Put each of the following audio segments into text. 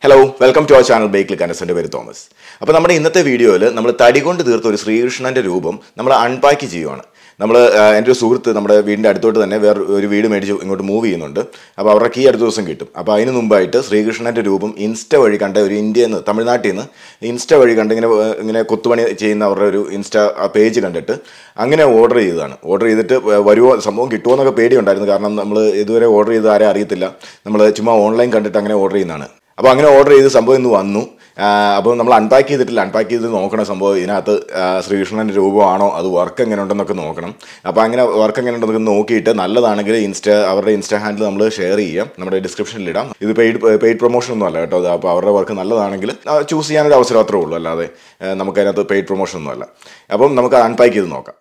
Hello, welcome to our channel Bake Click and Send Thomas. അപ്പോൾ നമ്മുടെ ഇന്നത്തെ വീഡിയോയിൽ നമ്മൾ തടി കൊണ്ട് തീർത്ത ഒരു ശ്രീകൃഷ്ണന്റെ രൂപം നമ്മൾ അൺപാക്ക് ചെയ്യുവാണ്. നമ്മൾ എൻ്റെ ഒരു സുഹൃത്ത് നമ്മുടെ വീടിൻ്റെ അടുത്തോട്ട് തന്നെ വേറെ ഒരു വീട് മേടിച്ച് ഇങ്ങോട്ട് മൂവ് ചെയ്യുന്നുണ്ട്. അപ്പോൾ അവരുടെ കീ അടുത്ത ദിവസം കിട്ടും. അപ്പോൾ അതിന് മുമ്പായിട്ട് ശ്രീകൃഷ്ണന്റെ രൂപം ഇൻസ്റ്റ വഴി കണ്ട ഒരു ഇന്ത്യയിൽ നിന്ന് തമിഴ്നാട്ടിൽ നിന്ന് ഇൻസ്റ്റ വഴി കണ്ട് ഇങ്ങനെ കൊത്തുപണി ചെയ്യുന്ന അവരുടെ ഒരു ഇൻസ്റ്റ പേജ് കണ്ടിട്ട് അങ്ങനെ ഓർഡർ ചെയ്തതാണ്. ഓർഡർ ചെയ്തിട്ട് വരുമോ സംഭവം കിട്ടുമോ എന്നൊക്കെ പേടിയുണ്ടായിരുന്നു. കാരണം നമ്മൾ ഇതുവരെ ഓർഡർ ചെയ്ത് ആരെയും അറിയത്തില്ല. നമ്മൾ ചുമ്മാ ഓൺലൈൻ കണ്ടിട്ട് അങ്ങനെ ഓർഡർ ചെയ്യുന്നതാണ്. അപ്പോൾ അങ്ങനെ ഓർഡർ ചെയ്ത് സംഭവം ഇന്ന് വന്നു. അപ്പോൾ നമ്മൾ അൺപാക്ക് ചെയ്തിട്ടില്ല. അൺപാക്ക് ചെയ്ത് നോക്കണം സംഭവം ഇതിനകത്ത് ശ്രീകൃഷ്ണൻ്റെ രൂപമാണോ, അത് വർക്ക് എങ്ങനെ ഉണ്ടെന്നൊക്കെ നോക്കണം. അപ്പോൾ അങ്ങനെ വർക്ക് എങ്ങനെ ഉണ്ടെന്നൊക്കെ നോക്കിയിട്ട് നല്ലതാണെങ്കിൽ അവരുടെ ഇൻസ്റ്റാ ഹാൻഡിൽ നമ്മൾ ഷെയർ ചെയ്യാം, നമ്മുടെ ഡിസ്ക്രിപ്ഷനിലിടാം. ഇത് പെയ്ഡ് പ്രൊമോഷൻ ഒന്നും അല്ല കേട്ടോ. അപ്പോൾ അവരുടെ വർക്ക് നല്ലതാണെങ്കിൽ ചൂസ് ചെയ്യാനൊരു അവസരം അത്രേ ഉള്ളൂ, അല്ലാതെ നമുക്കതിനകത്ത് പെയ്ഡ് പ്രൊമോഷൻ ഒന്നും അല്ല. അപ്പം നമുക്ക് അൺപാക്ക് ചെയ്ത് നോക്കാം.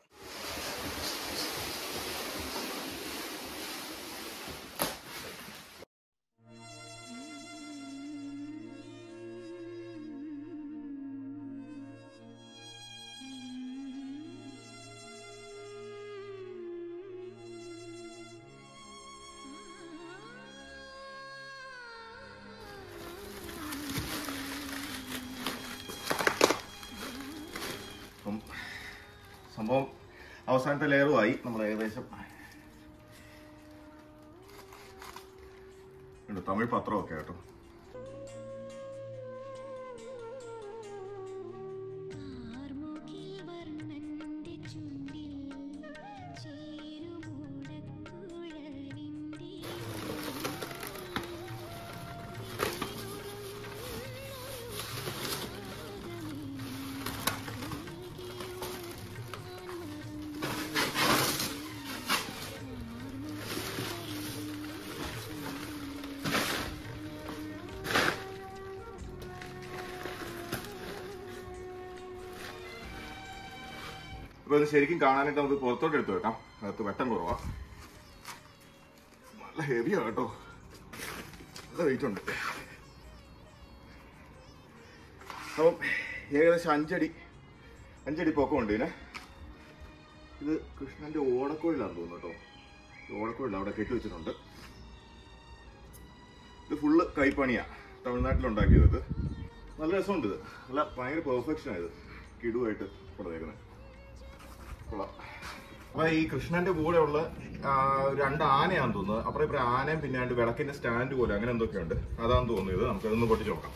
സംഭവം അവസാനത്തെ ലെയറുമായി നമ്മൾ ഏകദേശം തമിഴ് പത്രമൊക്കെ കേട്ടോ. അപ്പോൾ ഇത് ശരിക്കും കാണാനായിട്ട് നമുക്ക് പുറത്തോട്ട് എടുത്ത് വെക്കാം. അകത്ത് വെട്ടം കുറവാ, നല്ല ഹെവിയാ കേട്ടോ, നല്ല വെയിറ്റ് ഉണ്ട്. അപ്പം ഏകദേശം അഞ്ചടി പൊക്കമുണ്ട് ഇതിന്. ഇത് കൃഷ്ണന്റെ ഓടക്കോഴിലാണെന്ന് തോന്നുന്നു കേട്ടോ. ഓടക്കോഴില അവിടെ കെട്ടി വെച്ചിട്ടുണ്ട്. ഇത് ഫുള്ള് കൈപ്പണിയാ, തമിഴ്നാട്ടിലുണ്ടാക്കിയത്. നല്ല രസമുണ്ട്. ഇത് നല്ല ഭയങ്കര പെർഫെക്ഷനാണ്. ഇത് കിടുവായിട്ട് കൊടുത്തേക്കുന്നത്. അപ്പൊ ഈ കൃഷ്ണന്റെ കൂടെ ഉള്ള രണ്ട് ആനയാന്ന് തോന്നുന്നത്. അപ്പുറം ഇപ്പുറം ആനയും പിന്നെ വിളക്കിന്റെ സ്റ്റാൻഡ് പോലെ അങ്ങനെ എന്തൊക്കെയുണ്ട്, അതാന്ന് തോന്നുന്നത്. നമുക്കതൊന്ന് പൊട്ടിച്ച് നോക്കാം.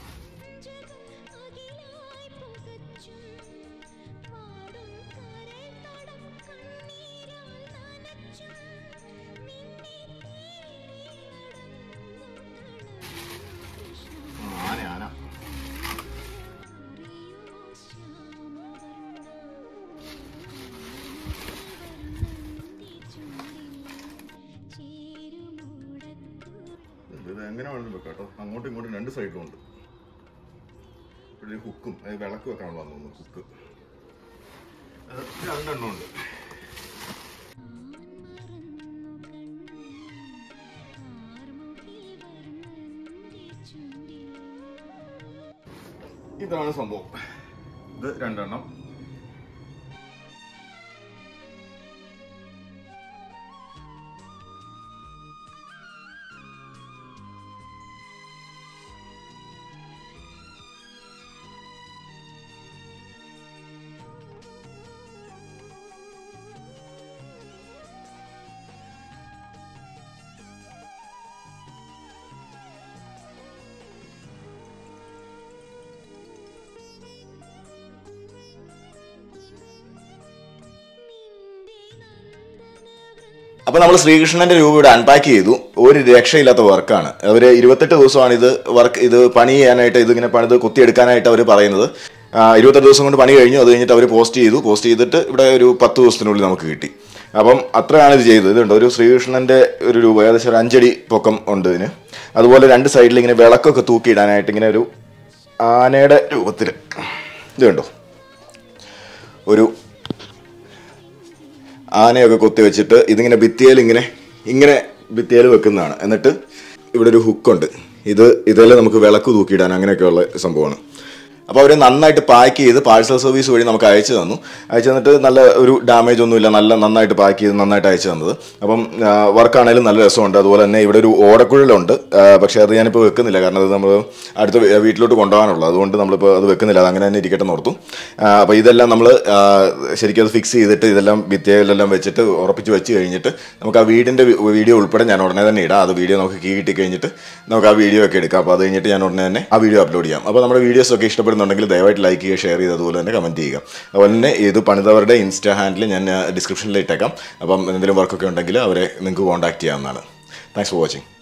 ആന ഇത് എങ്ങനെ വേണമെങ്കിലും വെക്കാം കേട്ടോ. അങ്ങോട്ടും ഇങ്ങോട്ടും രണ്ട് സൈഡും ഉണ്ട്. ഇവിടെ ഹുക്കും, അതായത് വിളക്ക് വെക്കാനുള്ള തോന്നുന്നു ഹുക്ക്. രണ്ടെണ്ണം ഉണ്ട്. ഇതാണ് സംഭവം. ഇത് രണ്ടെണ്ണം. അപ്പോൾ നമ്മൾ ശ്രീകൃഷ്ണന്റെ രൂപ ഇവിടെ അൺപാക്ക് ചെയ്തു. ഒരു രക്ഷയില്ലാത്ത വർക്കാണ്. അവർ 28 ദിവസമാണ് ഇത് പണി ചെയ്യാനായിട്ട്, ഇതിങ്ങനെ പണിത് കുത്തിയെടുക്കാനായിട്ട് അവർ പറയുന്നത്. 28 ദിവസം കൊണ്ട് പണി കഴിഞ്ഞു. അത് കഴിഞ്ഞിട്ട് അവർ പോസ്റ്റ് ചെയ്തിട്ട് ഇവിടെ ഒരു 10 ദിവസത്തിനുള്ളിൽ നമുക്ക് കിട്ടി. അപ്പം അത്രയാണ് ഇത് ചെയ്തത്. ഇതുണ്ട് ഒരു ശ്രീകൃഷ്ണന്റെ ഒരു രൂപ, ഏകദേശം ഒരു 5 അടി പൊക്കം ഉണ്ട് ഇതിന്. അതുപോലെ രണ്ട് സൈഡിൽ ഇങ്ങനെ വിളക്കൊക്കെ തൂക്കിയിടാനായിട്ട് ഇങ്ങനെ ഒരു ആനയുടെ രൂപത്തിൽ ഇത് കണ്ടോ, ഒരു ആനയൊക്കെ കൊത്തി വെച്ചിട്ട് ഇതിങ്ങനെ ഭിത്തിയിൽ ഇങ്ങനെ ഭിത്തിയിൽ വെക്കുന്നതാണ്. എന്നിട്ട് ഇവിടെ ഒരു ഹുക്കുണ്ട്. ഇതെല്ലാം നമുക്ക് വിളക്ക് തൂക്കിയിടാൻ അങ്ങനെയൊക്കെയുള്ള സംഭവമാണ്. അപ്പോൾ അവർ നന്നായിട്ട് പാക്ക് ചെയ്ത് പാഴ്സൽ സർവീസ് വഴി നമുക്ക് അയച്ചു തന്നിട്ട് നല്ല ഒരു ഡാമേജ് ഒന്നുമില്ല, നന്നായിട്ട് പാക്ക് ചെയ്ത് നന്നായിട്ട് അയച്ചു തന്നത്. അപ്പം വർക്കാണെങ്കിലും നല്ല രസമുണ്ട്. അതുപോലെ തന്നെ ഇവിടെ ഒരു ഓടക്കുഴലുണ്ട്, പക്ഷേ അത് ഞാനിപ്പോൾ വെക്കുന്നില്ല, കാരണം അത് നമ്മൾ അടുത്ത വീട്ടിലോട്ട് കൊണ്ടുപോകാനുള്ളത്, അതുകൊണ്ട് നമ്മളിപ്പോൾ അത് വെക്കുന്നില്ല, അത് അങ്ങനെ തന്നെ ഇരിക്കട്ടെ നോർത്തു. അപ്പോൾ ഇതെല്ലാം നമ്മൾ ശരിക്കും അത് ഫിക്സ് ചെയ്തിട്ട് ഇതെല്ലാം ഭിത്തിയിലെല്ലാം വെച്ചിട്ട് ഉറപ്പിച്ച് വെച്ച് കഴിഞ്ഞിട്ട് നമുക്ക് ആ വീടിൻ്റെ വീഡിയോ ഉൾപ്പെടെ ഞാൻ ഉടനെ തന്നെ ഇടാം. അത് വീഡിയോ നമുക്ക് കീ കിട്ടി കഴിഞ്ഞിട്ട് നമുക്ക് ആ വീഡിയോ ഒക്കെ എടുക്കാം. അപ്പോൾ അത് കഴിഞ്ഞിട്ട് ഞാൻ ഉടനെ തന്നെ ആ വീഡിയോ അപ്ലോഡ് ചെയ്യാം. അപ്പോൾ നമ്മുടെ വീഡിയോസൊക്കെ ഇഷ്ടപ്പെടുന്നുണ്ടെങ്കിൽ ദയവായിട്ട് ലൈക്ക് ചെയ്യുക, ഷെയർ ചെയ്ത് അതുപോലെ തന്നെ കമൻറ്റ് ചെയ്യുക. അതുപോലെ തന്നെ ഇത് പണിതവരുടെ ഇൻസ്റ്റാ ഹാൻഡിൽ ഞാൻ ഡിസ്ക്രിപ്ഷനിൽ ഇട്ടേക്കാം. അപ്പം എന്തെങ്കിലും വർക്കൊക്കെ ഉണ്ടെങ്കിൽ അവരെ നിങ്ങൾക്ക് കോൺടാക്ട് ചെയ്യാവുന്നതാണ്. Thanks for watching.